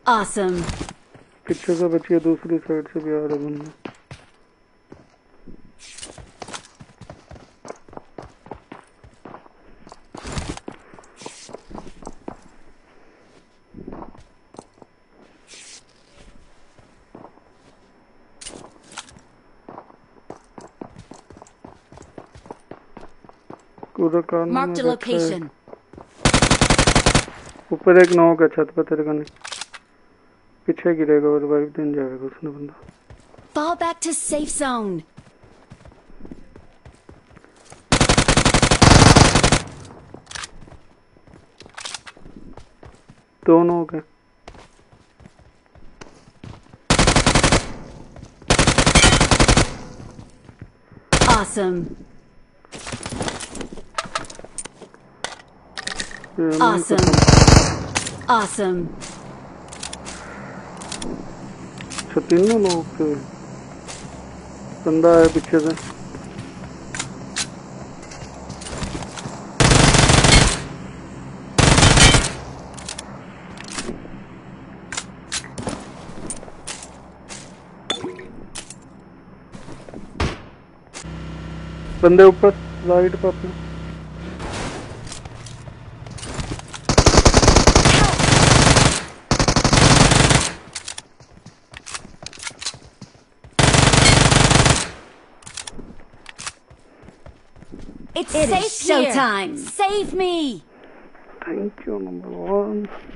Awesome. पीछे से बचिए, दूसरी साइड से भी आ रहा बंदा। पूरा काम Marked a location. ऊपर एक नॉक है छत पे तेरे का, नहीं पीछे गिरेगा और रिवाइव देने जाएगा उसने बंदा। Fall back to safe zone. दोनों हो गए। Awesome. Awesome. Awesome. तीनों लोग बंदा है पीछे से। बंदे ऊपर राइट पे अपने। It's showtime. Save me. Thank you, number one.